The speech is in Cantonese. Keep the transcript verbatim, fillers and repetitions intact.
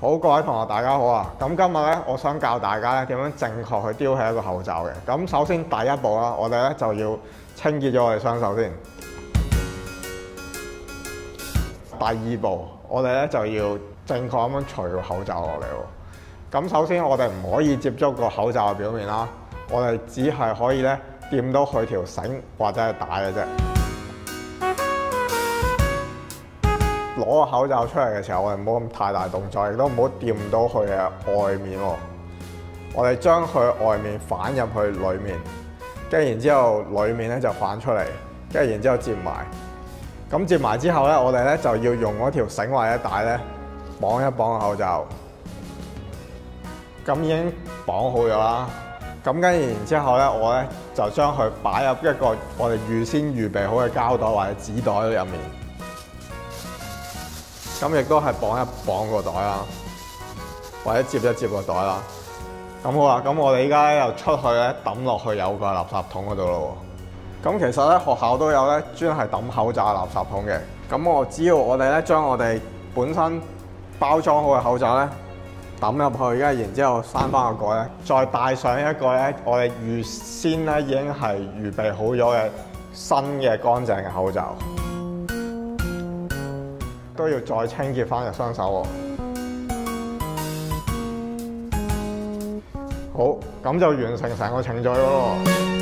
好，各位同學大家好啊！咁今日咧，我想教大家咧點樣正確去丟起一個口罩嘅。咁首先第一步啦，我哋咧就要清潔咗我哋雙手先。第二步，我哋咧就要正確咁樣除個口罩落嚟喎。咁首先我哋唔可以接觸個口罩嘅表面啦，我哋只係可以咧掂到佢條繩或者係帶嘅啫。攞個口罩出嚟嘅時候，我哋唔好咁太大動作，亦都唔好掂到佢嘅外面喎。我哋將佢外面反入去裡面，跟住然之後裡面咧就反出嚟，跟住然之後接埋。咁接埋之後咧，我哋咧就要用嗰條繩或者帶咧綁一綁個口罩。咁已經綁好咗啦。咁跟住然之後咧，我咧就將佢擺入一個我哋預先預備好嘅膠袋或者紙袋入面。咁亦都係綁一綁個袋啦，或者接一接個袋啦。咁好啦，咁我哋依家咧又出去咧抌落去有個垃圾桶嗰度咯。咁其實咧學校都有咧專係抌口罩嘅垃圾桶嘅。咁我只要我哋咧將我哋本身包裝好嘅口罩咧抌入去，跟住然之後閂翻個蓋咧，再戴上一個咧我哋預先咧已經係預備好咗嘅新嘅乾淨嘅口罩。都要再清潔翻隻雙手喎。好，咁就完成成個程序咯。